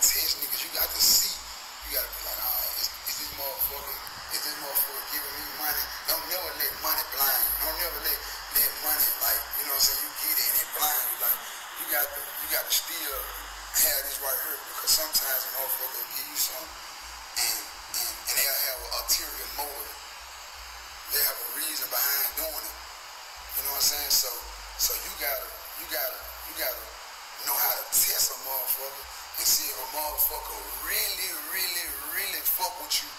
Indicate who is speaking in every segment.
Speaker 1: test niggas. You got to see. You got to be like, alright, is this motherfucker giving me money? Don't never let money blind you. Don't never let money, like, you know what I'm saying, you get it and it blind you. Like, you got to still have this right here, because sometimes a motherfucker will give you something and they'll have an ulterior motive. They have a reason behind doing it. You know what I'm saying? So you gotta know how to test a motherfucker and see if a motherfucker really fuck with you.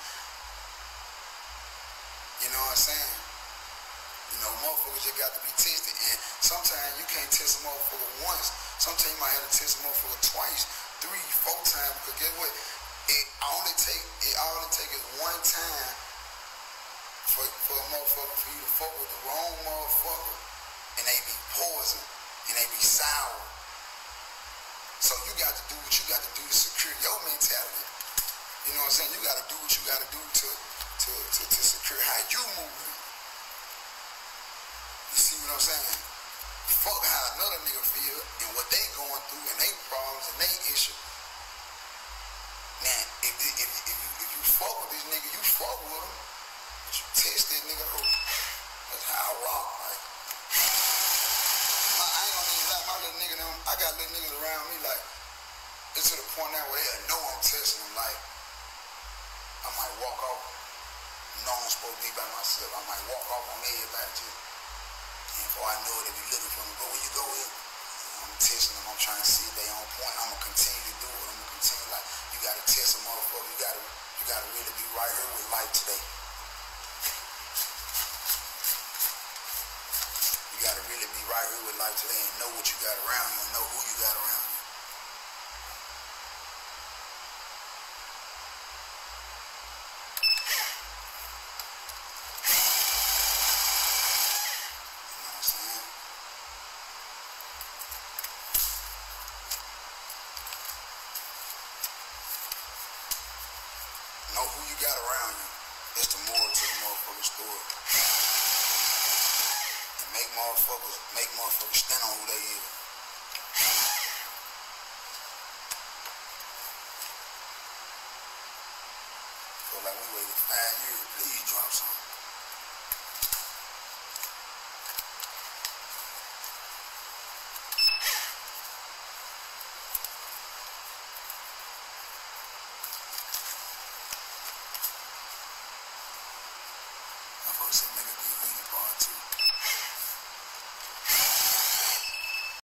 Speaker 1: You know what I'm saying? You know, motherfuckers just got to be tested, and sometimes you can't test a motherfucker once. Sometimes you might have to test a motherfucker twice, 3, 4 times, because guess what? It only take is one time for a motherfucker, for you to fuck with the wrong motherfucker, and they be poison, and they be sour. So you got to do what you got to do to secure your mentality. You know what I'm saying? You got to do what you got to do to secure how you move. You see what I'm saying? Fuck how another nigga feel and what they going through and they problems and they issue. Now, if you fuck with this nigga, you fuck with him. But you test that nigga out. That's how I rock, right? I ain't gonna even lie, my little nigga, I got little niggas around me, like, it's to the point now where they know I'm testing them, like, I might walk off. No, I'm supposed to be by myself. I might walk off on everybody too. And before I know it, they be looking for me. Go where you go with. I'm testing them. I'm trying to see if they on point. I'm gonna continue to do it. I'm gonna continue, like, you gotta test a motherfucker. You gotta really be right here with life today. You gotta really be right here with life today and know what you got around you and know who you got around you. Know who you got around you. That's the moral to the motherfucking story. And make motherfuckers stand on who they is. Feel like we waited 5 years. Please drop something. Said, nigga,